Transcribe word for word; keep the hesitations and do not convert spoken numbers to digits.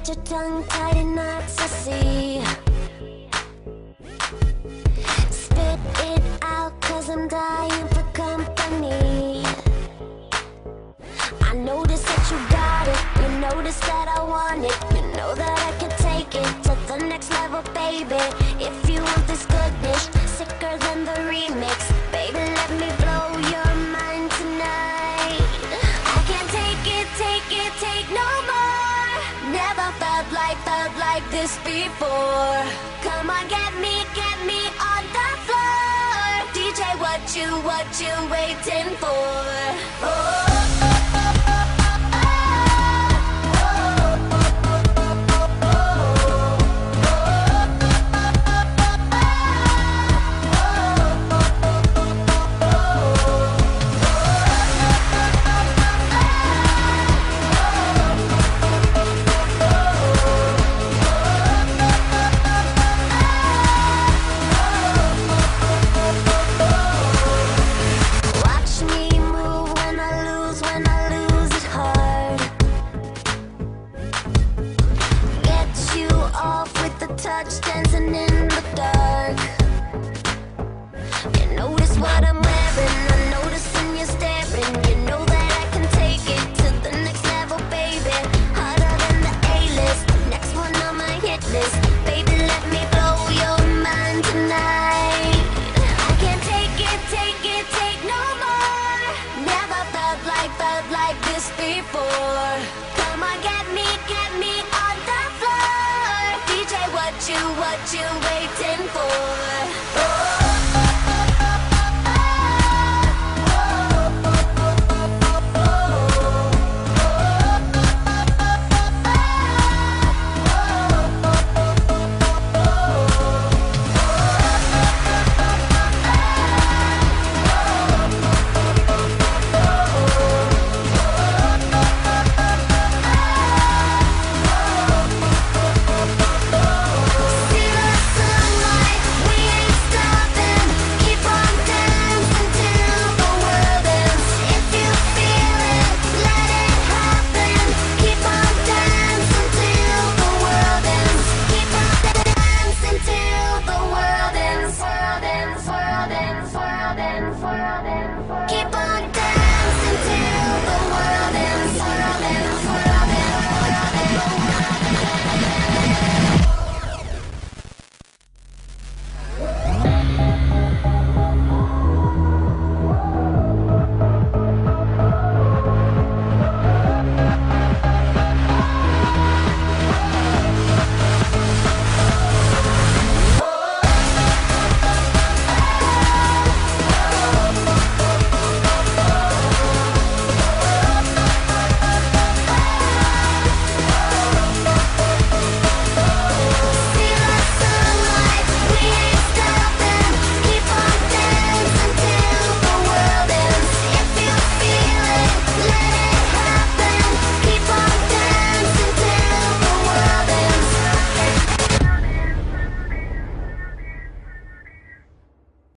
your tongue tied in knots, I see. Spit it out, cause I'm dying for company. I notice that you got it, you notice that I want it. You know that I can take it to the next level, baby. If you want this goodness, sicker than the remix, baby, let me blow your mind tonight. I can't take it, take it, take no more. Never felt like, felt like this before. Come on, get me, get me on the floor. D J, what you, what you waiting for? Oh. Touch dancing in the dark. You notice what I'm